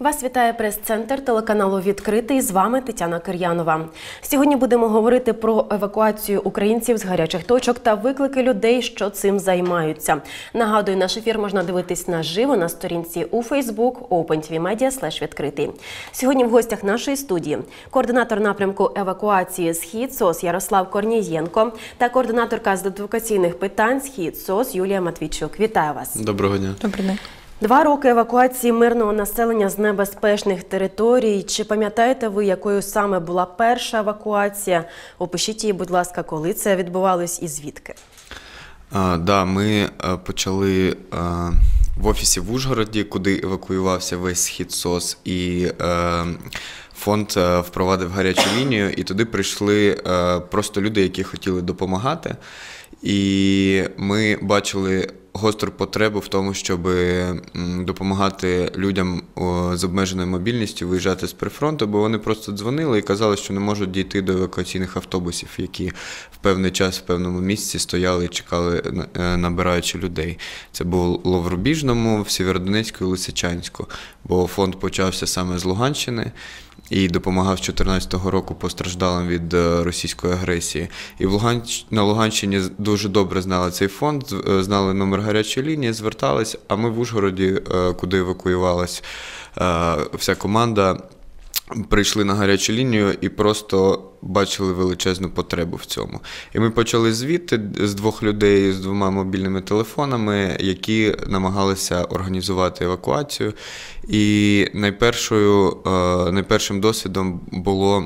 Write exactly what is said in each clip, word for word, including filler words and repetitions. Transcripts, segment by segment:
Вас вітає прес-центр телеканалу «Відкритий». З вами Тетяна Кир'янова. Сьогодні будемо говорити про евакуацію українців з гарячих точок та виклики людей, що цим займаються. Нагадую, наш ефір можна дивитись наживо на сторінці у Facebook OpenTVMedia слеш відкритий. Сьогодні в гостях нашої студії координатор напрямку евакуації «Схід СОС» Ярослав Корнієнко та координаторка з адвокаційних питань «Схід СОС» Юлія Матвійчук. Вітаю вас. Доброго дня. Добрий день. Два роки евакуації мирного населення з небезпечних територій. Чи пам'ятаєте ви, якою саме була перша евакуація? Опишіть її, будь ласка, коли це відбувалось і звідки? А, да, ми а, почали а, в офісі в Ужгороді, куди евакуювався весь «Схід СОС», і а, фонд а, впровадив гарячу лінію, і туди прийшли а, просто люди, які хотіли допомагати. І ми бачили гостру потребу в тому, щоб допомагати людям з обмеженою мобільністю виїжджати з прифронту, бо вони просто дзвонили і казали, що не можуть дійти до евакуаційних автобусів, які в певний час в певному місці стояли і чекали, набираючи людей. Це було в Рубіжному, в Сєвєродонецьку і Лисичанську, бо фонд почався саме з Луганщини і допомагав з дві тисячі чотирнадцятого року постраждалим від російської агресії. І в Луганщ... на Луганщині дуже добре знали цей фонд, знали номер гарячої лінії, звертались, а ми в Ужгороді, куди евакуювалась вся команда, прийшли на гарячу лінію і просто бачили величезну потребу в цьому. І ми почали звідти з двох людей з двома мобільними телефонами, які намагалися організувати евакуацію. І найпершою, найпершим досвідом було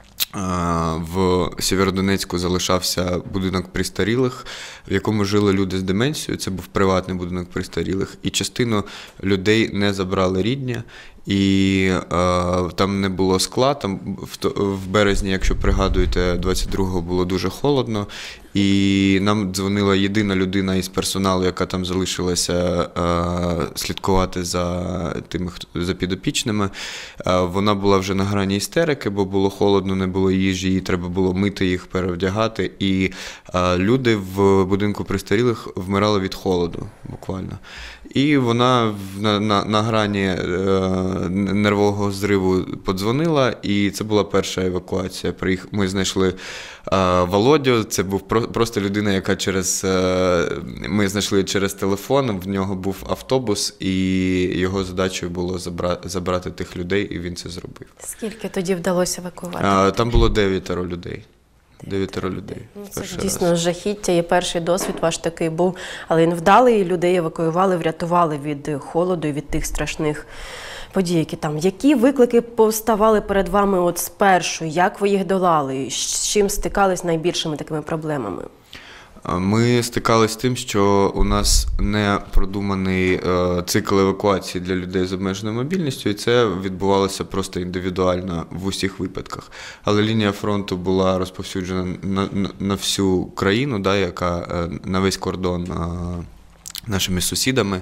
в Сєвєродонецьку залишався будинок престарілих, в якому жили люди з деменцією. Це був приватний будинок престарілих. І частину людей не забрали рідні. І е, там не було скла, там в, в березні, якщо пригадуєте, двадцять другого було дуже холодно, і нам дзвонила єдина людина із персоналу, яка там залишилася е, слідкувати за тими, за підопічними. Е, вона була вже на грані істерики, бо було холодно, не було їжі, і треба було мити їх, перевдягати, і е, люди в будинку престарілих вмирали від холоду, буквально. І вона на, на, на грані е, нервового зриву подзвонила, і це була перша евакуація. Ми знайшли е, Володю, це був про, просто людина, яка через, е, ми знайшли через телефон, в нього був автобус, і його задачею було забра, забрати тих людей, і він це зробив. Скільки тоді вдалося евакуювати? Е, там було дев'ятеро людей. Дев'ятеро людей. Ну, це дійсно раз. Жахіття, і перший досвід ваш такий був, але він вдалий, людей евакуювали, врятували від холоду і від тих страшних подій, які там. Які виклики поставали перед вами от спершу? Як ви їх долали? З чим стикались найбільшими такими проблемами? Ми стикалися з тим, що у нас не продуманий е, цикл евакуації для людей з обмеженою мобільністю, і це відбувалося просто індивідуально в усіх випадках. Але лінія фронту була розповсюджена на, на, на всю країну, да, яка е, на весь кордон е, нашими сусідами.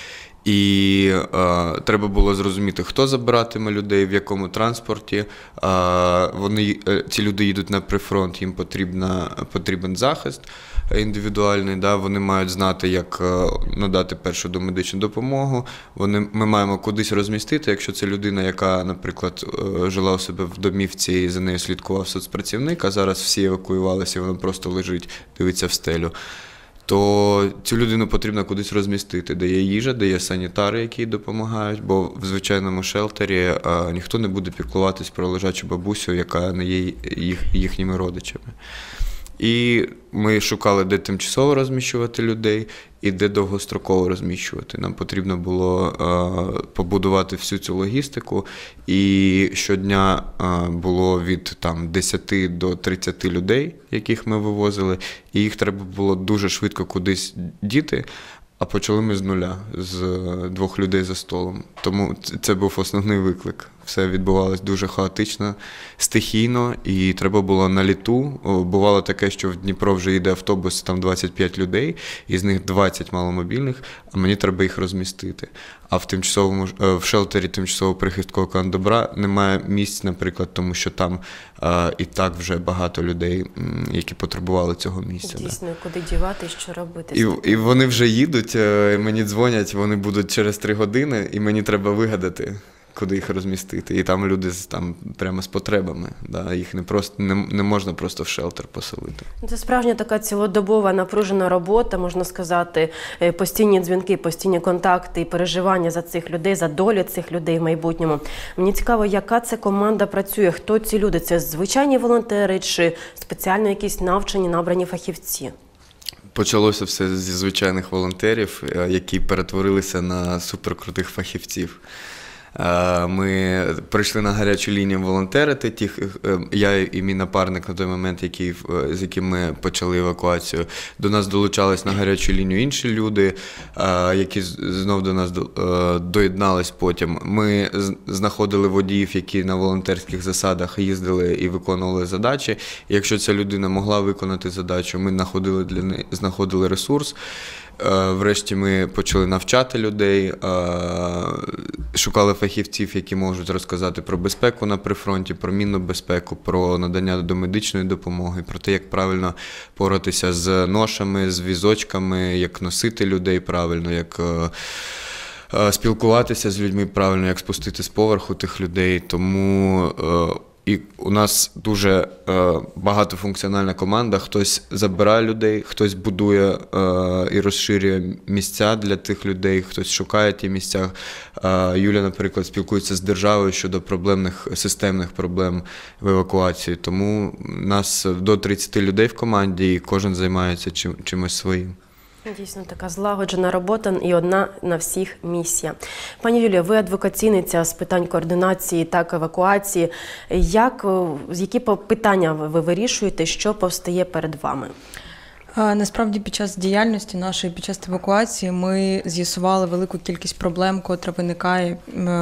І е, треба було зрозуміти, хто забиратиме людей, в якому транспорті. Е, вони, е, ці люди їдуть на прифронт, їм потрібна, потрібен захист індивідуальний. Да? Вони мають знати, як е, надати першу домедичну допомогу. Вони, ми маємо кудись розмістити, якщо це людина, яка, наприклад, е, жила у себе в домівці і за нею слідкував соцпрацівник, а зараз всі евакуювалися, і вона просто лежить, дивиться в стелю, то цю людину потрібно кудись розмістити, де є їжа, де є санітари, які допомагають, бо в звичайному шелтері а, ніхто не буде піклуватись про лежачу бабусю, яка не є їх, їхніми родичами. І ми шукали, де тимчасово розміщувати людей і де довгостроково розміщувати. Нам потрібно було а, побудувати всю цю логістику, і щодня а, було від там, десяти до тридцяти людей, яких ми вивозили, і їх треба було дуже швидко кудись діти. А почали ми з нуля, з двох людей за столом. Тому це був основний виклик. Все відбувалося дуже хаотично, стихійно, і треба було на літу. Бувало таке, що в Дніпро вже йде автобус, там двадцять п'ять людей, із них двадцять маломобільних, а мені треба їх розмістити. А в тимчасовому в шелтері тимчасового прихистку Кандобра немає місць, наприклад, тому що там а, і так вже багато людей, які потребували цього місця. Дійсно, да. Куди дівати, що робити? І, і вони вже їдуть, мені дзвонять, вони будуть через три години, і мені треба вигадати, куди їх розмістити. І там люди з, там, прямо з потребами. Да? Їх не, просто, не, не можна просто в шелтер поселити. Це справжня така цілодобова напружена робота, можна сказати, постійні дзвінки, постійні контакти і переживання за цих людей, за долю цих людей в майбутньому. Мені цікаво, яка це команда працює, хто ці люди? Це звичайні волонтери чи спеціально якісь навчені, набрані фахівці? Почалося все зі звичайних волонтерів, які перетворилися на суперкрутих фахівців. Ми прийшли на гарячу лінію волонтерити, тих, я і мій напарник на той момент, який, з яким ми почали евакуацію. До нас долучались на гарячу лінію інші люди, які знов до нас доєднались потім. Ми знаходили водіїв, які на волонтерських засадах їздили і виконували задачі. І якщо ця людина могла виконати задачу, ми знаходили, для неї, знаходили ресурс. Врешті ми почали навчати людей, шукали фахівців, які можуть розказати про безпеку на прифронті, про мінну безпеку, про надання домедичної допомоги, про те, як правильно поратися з ношами, з візочками, як носити людей правильно, як спілкуватися з людьми правильно, як спустити з поверху тих людей. Тому і у нас дуже е, багатофункціональна команда. Хтось забирає людей, хтось будує е, і розширює місця для тих людей, хтось шукає ті місця. Е, Юля, наприклад, спілкується з державою щодо проблемних, системних проблем в евакуації. Тому нас до тридцяти людей в команді, і кожен займається чим, чимось своїм. Дійсно, така злагоджена робота і одна на всіх місія. Пані Юлія, ви адвокаційниця з питань координації та евакуації. Як, які питання ви вирішуєте, що повстає перед вами? Насправді, під час діяльності нашої, під час евакуації, ми з'ясували велику кількість проблем, котра виникає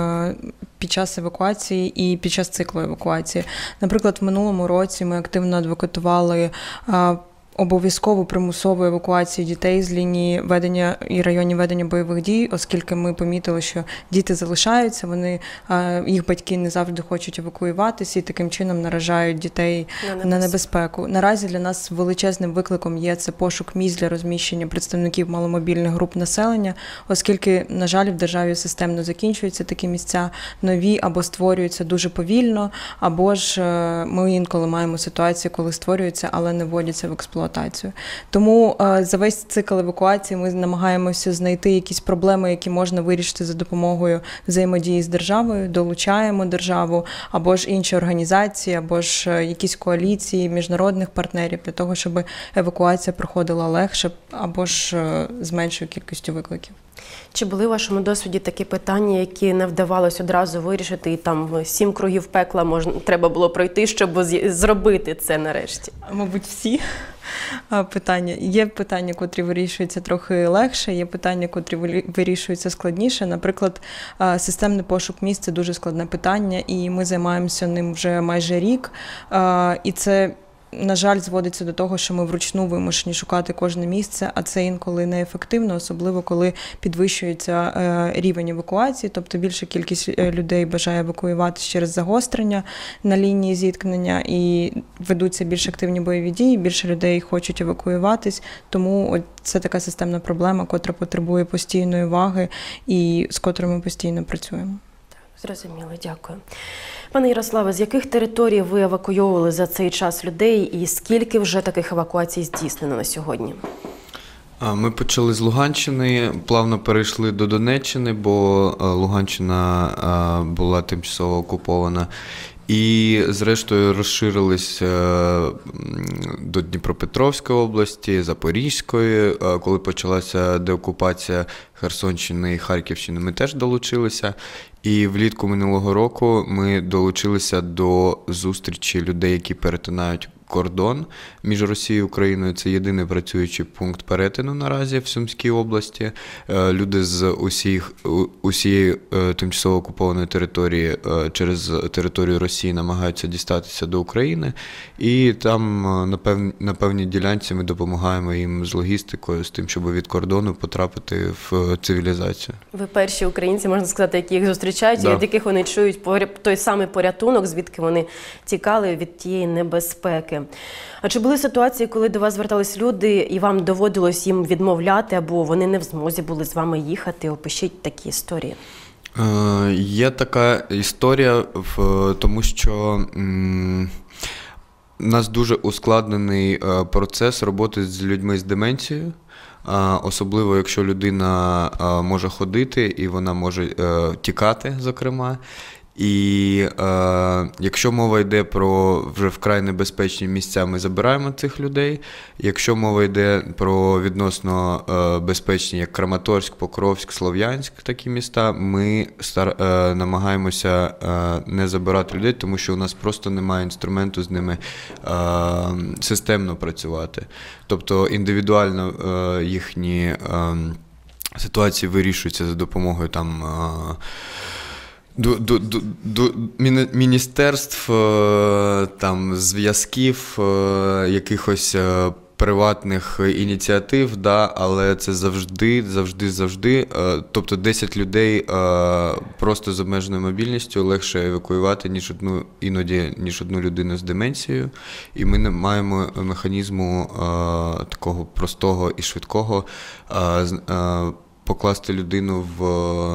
під час евакуації і під час циклу евакуації. Наприклад, в минулому році ми активно адвокатували обов'язкову примусову евакуацію дітей з лінії ведення і районів ведення бойових дій, оскільки ми помітили, що діти залишаються, вони, їх батьки не завжди хочуть евакуюватися і таким чином наражають дітей на, на небезпеку. Наразі для нас величезним викликом є це пошук місць для розміщення представників маломобільних груп населення, оскільки, на жаль, в державі системно закінчуються такі місця, нові або створюються дуже повільно, або ж ми інколи маємо ситуацію, коли створюються, але не вводяться в експлуатацію. Тому за весь цикл евакуації ми намагаємося знайти якісь проблеми, які можна вирішити за допомогою взаємодії з державою, долучаємо державу, або ж інші організації, або ж якісь коаліції міжнародних партнерів для того, щоб евакуація проходила легше, або ж з меншою кількістю викликів. Чи були у вашому досвіді такі питання, які не вдавалося одразу вирішити, і там сім кругів пекла можна, треба було пройти, щоб зробити це нарешті? Мабуть, всі питання. Є питання, котрі вирішуються трохи легше, є питання, котрі вирішуються складніше. Наприклад, системний пошук місць – це дуже складне питання, і ми займаємося ним вже майже рік. І це, на жаль, зводиться до того, що ми вручну вимушені шукати кожне місце, а це інколи неефективно, особливо коли підвищується рівень евакуації, тобто більша кількість людей бажає евакуюватися через загострення на лінії зіткнення і ведуться більш активні бойові дії, більше людей хочуть евакуюватись, тому це така системна проблема, котра потребує постійної уваги і з котрою ми постійно працюємо. Зрозуміло, дякую. Пане Ярославе, з яких територій ви евакуйовували за цей час людей і скільки вже таких евакуацій здійснено на сьогодні? Ми почали з Луганщини, плавно перейшли до Донеччини, бо Луганщина була тимчасово окупована. І, зрештою, розширились до Дніпропетровської області, Запорізької. Коли почалася деокупація Херсонщини і Харківщини, ми теж долучилися. І влітку минулого року ми долучилися до зустрічі людей, які перетинають кордон між Росією і Україною. Це єдиний працюючий пункт перетину наразі в Сумській області. Люди з усіх, усієї тимчасово окупованої території через територію Росії намагаються дістатися до України. І там на, пев, на певній ділянці ми допомагаємо їм з логістикою, з тим, щоб від кордону потрапити в цивілізацію. Ви перші українці, можна сказати, які їх зустрічають, да. Від яких вони чують той самий порятунок, звідки вони тікали від тієї небезпеки. А чи були ситуації, коли до вас звертались люди і вам доводилось їм відмовляти, або вони не в змозі були з вами їхати? Опишіть такі історії. Е, Є така історія в тому, що м, у нас дуже ускладнений е, процес роботи з людьми з деменцією. А, особливо, якщо людина а, може ходити і вона може е, тікати, зокрема. І е, якщо мова йде про вже вкрай небезпечні місця, ми забираємо цих людей. Якщо мова йде про відносно е, безпечні, як Краматорськ, Покровськ, Слов'янськ, такі міста, ми стар, е, намагаємося е, не забирати людей, тому що у нас просто немає інструменту з ними е, системно працювати. Тобто індивідуально е, їхні е, ситуації вирішуються за допомогою там е, До, до, до, до міністерств, там, зв'язків, якихось приватних ініціатив, да, але це завжди, завжди, завжди. Тобто десять людей просто з обмеженою мобільністю легше евакуювати, ніж одну, іноді, ніж одну людину з деменцією. І ми не маємо механізму такого простого і швидкого покласти людину в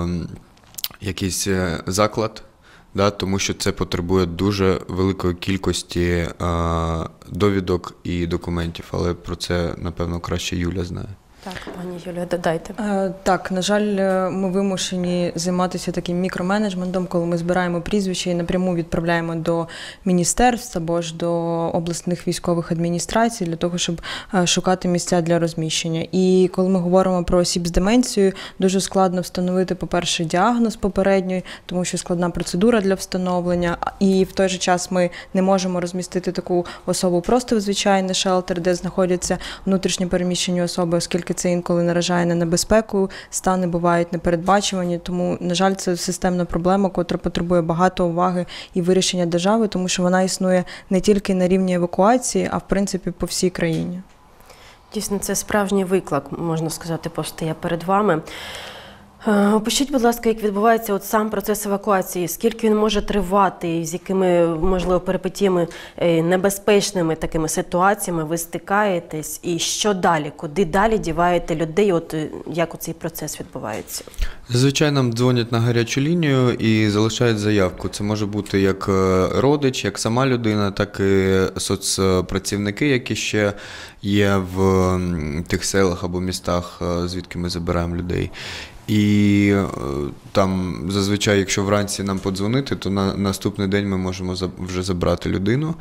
якийсь заклад, да, тому що це потребує дуже великої кількості е, довідок і документів, але про це, напевно, краще Юля знає. Так, пані Юлія, додайте. Так, на жаль, ми вимушені займатися таким мікроменеджментом, коли ми збираємо прізвища і напряму відправляємо до міністерств або ж до обласних військових адміністрацій для того, щоб шукати місця для розміщення. І коли ми говоримо про осіб з деменцією, дуже складно встановити, по-перше, діагноз попередньої, тому що складна процедура для встановлення, і в той же час ми не можемо розмістити таку особу просто в звичайний шелтер, де знаходяться внутрішньо переміщені особи, оскільки це інколи наражає на небезпеку, стани бувають непередбачувані, тому, на жаль, це системна проблема, котра потребує багато уваги і вирішення держави, тому що вона існує не тільки на рівні евакуації, а в принципі по всій країні. Дійсно, це справжній виклик, можна сказати, постає перед вами. Опишіть, будь ласка, як відбувається от сам процес евакуації, скільки він може тривати, з якими, можливо, перипетіями, небезпечними такими ситуаціями ви стикаєтесь, і що далі, куди далі діваєте людей, от як цей процес відбувається? Зазвичай нам дзвонять на гарячу лінію і залишають заявку. Це може бути як родич, як сама людина, так і соцпрацівники, які ще є в тих селах або містах, звідки ми забираємо людей. І там зазвичай, якщо вранці нам подзвонити, то на наступний день ми можемо вже забрати людину.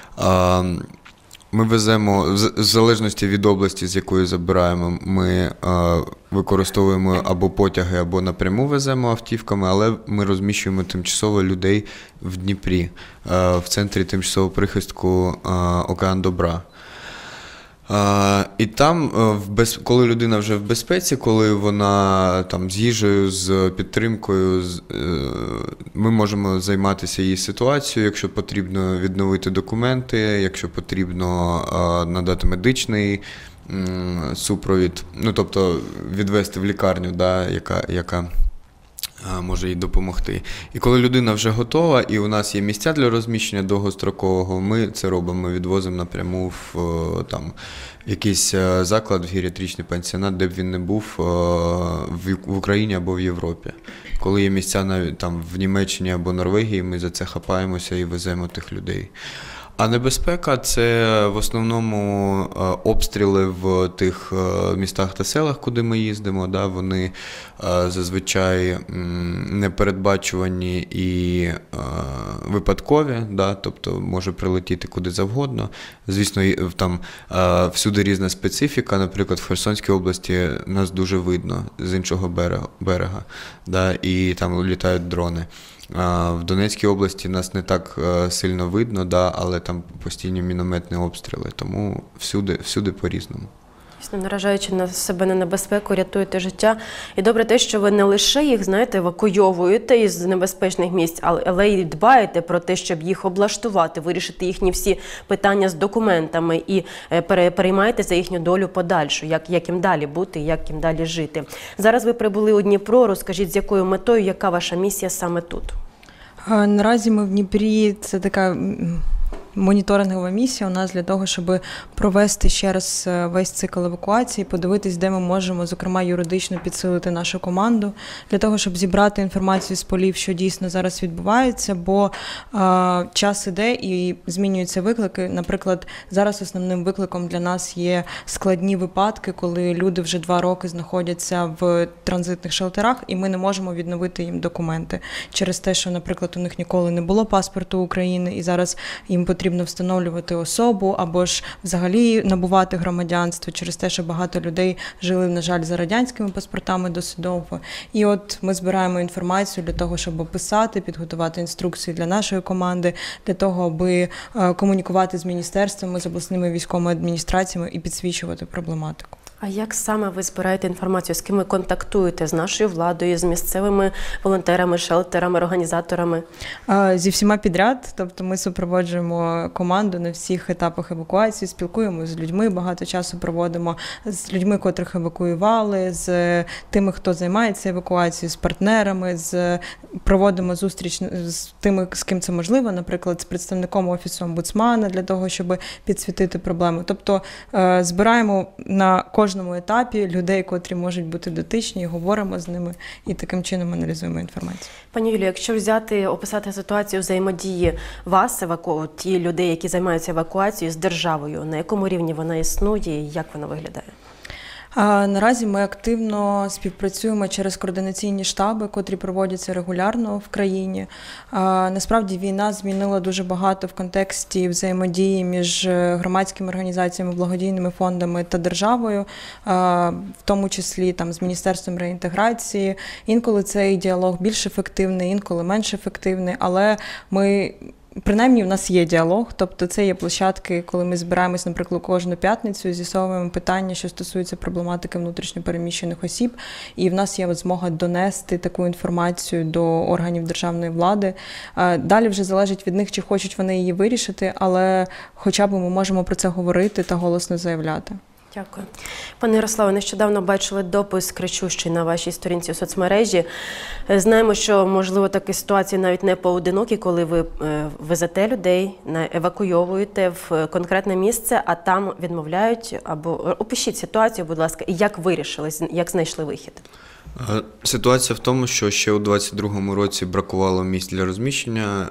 Ми веземо, в залежності від області, з якої забираємо, ми використовуємо або потяги, або напряму веземо автівками, але ми розміщуємо тимчасово людей в Дніпрі, в центрі тимчасового прихистку «Океан Добра». Uh, і там, в без... коли людина вже в безпеці, коли вона там з їжею, з підтримкою, з... ми можемо займатися її ситуацією, якщо потрібно відновити документи, якщо потрібно uh, надати медичний um, супровід, ну тобто відвести в лікарню, да, яка, яка може їй допомогти. І коли людина вже готова, і у нас є місця для розміщення довгострокового, ми це робимо, ми відвозимо напряму в там, якийсь заклад, в геріатричний пансіонат, де б він не був, в Україні або в Європі. Коли є місця навіть там в Німеччині або Норвегії, ми за це хапаємося і веземо тих людей. А небезпека – це в основному обстріли в тих містах та селах, куди ми їздимо. Да, вони зазвичай непередбачувані і випадкові, да, тобто може прилетіти куди завгодно. Звісно, там всюди різна специфіка. Наприклад, в Херсонській області нас дуже видно з іншого берега, берега да, і там літають дрони. В Донецькій області нас не так сильно видно, да, але там постійні мінометні обстріли, тому всюди, всюди по-різному. Дійсно, наражаючи на себе на небезпеку, рятуєте життя. І добре те, що ви не лише їх, знаєте, евакуйовуєте із небезпечних місць, але, але й дбаєте про те, щоб їх облаштувати, вирішити їхні всі питання з документами і пере, переймаєте за їхню долю подальшу, як, як їм далі бути, як їм далі жити. Зараз ви прибули у Дніпро, розкажіть, з якою метою, яка ваша місія саме тут? Наразі ми в Дніпрі, це така моніторингова місія у нас для того, щоб провести ще раз весь цикл евакуації, подивитись, де ми можемо, зокрема, юридично підсилити нашу команду, для того, щоб зібрати інформацію з полів, що дійсно зараз відбувається, бо а, час іде і змінюються виклики. Наприклад, зараз основним викликом для нас є складні випадки, коли люди вже два роки знаходяться в транзитних шелтерах, і ми не можемо відновити їм документи через те, що, наприклад, у них ніколи не було паспорту України, і зараз їм потрібно встановлювати особу або ж взагалі набувати громадянство через те, що багато людей жили, на жаль, за радянськими паспортами досить довго. І от ми збираємо інформацію для того, щоб описати, підготувати інструкції для нашої команди, для того, аби комунікувати з міністерствами, з обласними військовими адміністраціями і підсвічувати проблематику. А як саме ви збираєте інформацію, з ким ви контактуєте? З нашою владою, з місцевими волонтерами, шелтерами, організаторами? Зі всіма підряд. Тобто ми супроводжуємо команду на всіх етапах евакуації, спілкуємося з людьми, багато часу проводимо з людьми, котрих евакуювали, з тими, хто займається евакуацією, з партнерами, з проводимо зустріч з тими, з ким це можливо, наприклад, з представником Офісу омбудсмана для того, щоб підсвітити проблему. Тобто збираємо на кожному кожному етапі людей, котрі можуть бути дотичні, і говоримо з ними, і таким чином аналізуємо інформацію. Пані Юлію, якщо взяти, описати ситуацію взаємодії вас, еваку... ті людей, які займаються евакуацією, з державою, на якому рівні вона існує і як вона виглядає? А наразі ми активно співпрацюємо через координаційні штаби, котрі проводяться регулярно в країні. А насправді війна змінила дуже багато в контексті взаємодії між громадськими організаціями, благодійними фондами та державою, а, в тому числі там, з Міністерством реінтеграції. Інколи цей діалог більш ефективний, інколи менш ефективний, але ми... Принаймні, в нас є діалог, тобто це є площадки, коли ми збираємось, наприклад, кожну п'ятницю, з'ясовуємо питання, що стосуються проблематики внутрішньопереміщених осіб, і в нас є змога донести таку інформацію до органів державної влади. Далі вже залежить від них, чи хочуть вони її вирішити, але хоча б ми можемо про це говорити та голосно заявляти. Дякую. Пане Ярославе, нещодавно бачили допис кричущий на вашій сторінці у соцмережі. Знаємо, що, можливо, такі ситуації навіть не поодинокі, коли ви везете людей, евакуйовуєте в конкретне місце, а там відмовляють. Або опишіть ситуацію, будь ласка, і як вирішили, як знайшли вихід? Ситуація в тому, що ще у двадцять другому році бракувало місць для розміщення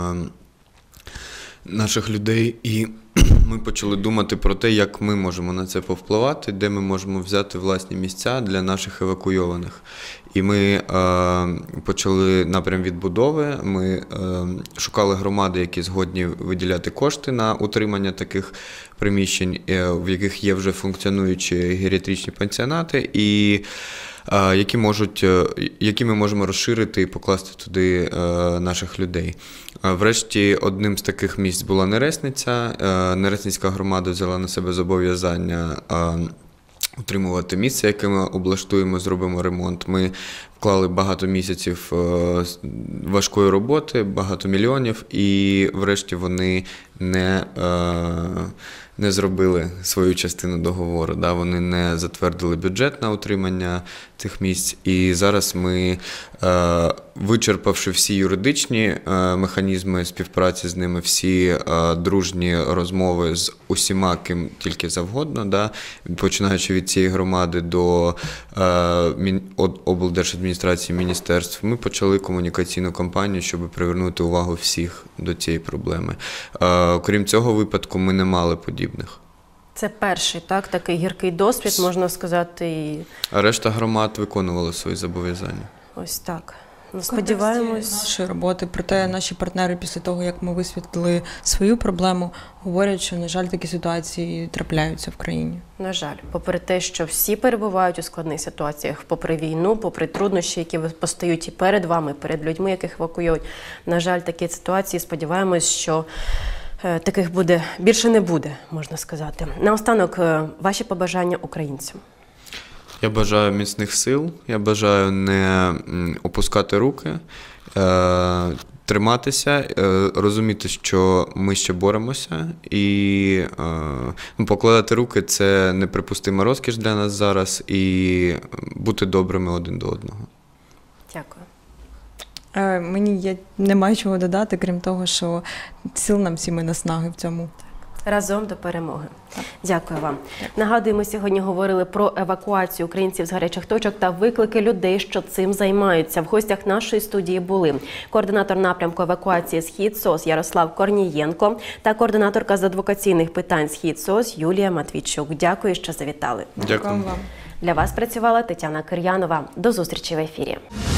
наших людей, і ми почали думати про те, як ми можемо на це повпливати, де ми можемо взяти власні місця для наших евакуйованих. І ми е, почали напрям відбудови, ми е, шукали громади, які згодні виділяти кошти на утримання таких приміщень, е, в яких є вже функціонуючі геріатричні пансіонати, і які, можуть, які ми можемо розширити і покласти туди наших людей. Врешті, одним з таких місць була Нересниця. Нересницька громада взяла на себе зобов'язання утримувати місце, яке ми облаштуємо, зробимо ремонт. Ми вклали багато місяців важкої роботи, багато мільйонів, і врешті вони не, не зробили свою частину договору. Да? Вони не затвердили бюджет на утримання цих місць. І зараз ми, вичерпавши всі юридичні механізми співпраці з ними, всі дружні розмови з усіма, ким тільки завгодно, да? Починаючи від цієї громади до облдержадміністрації, міністерств, ми почали комунікаційну кампанію, щоб привернути увагу всіх до цієї проблеми. Крім цього випадку, ми не мали подібних. Це перший, так, такий гіркий досвід, можна сказати. І... А решта громад виконували свої зобов'язання. Ось так. Ну, сподіваємось. Нашої роботи, проте наші партнери після того, як ми висвітлили свою проблему, говорять, що, на жаль, такі ситуації трапляються в країні. На жаль, попри те, що всі перебувають у складних ситуаціях, попри війну, попри труднощі, які постають і перед вами, перед людьми, яких евакуюють, на жаль, такі ситуації, сподіваємось, що таких буде, більше не буде, можна сказати. Наостанок, ваші побажання українцям? Я бажаю міцних сил, я бажаю не опускати руки, триматися, розуміти, що ми ще боремося, і покладати руки – це неприпустима розкіш для нас зараз, і бути добрими один до одного. Дякую. Е, Мені є, немає чого додати, крім того, що сил нам всім і наснаги в цьому. Разом до перемоги. Дякую вам. Нагадуємо, сьогодні говорили про евакуацію українців з гарячих точок та виклики людей, що цим займаються. В гостях нашої студії були координатор напрямку евакуації «Схід-СОС» Ярослав Корнієнко та координаторка з адвокаційних питань «Схід-СОС» Юлія Матвійчук. Дякую, що завітали. Дякую. вам. Для вас працювала Тетяна Кир'янова. До зустрічі в ефірі.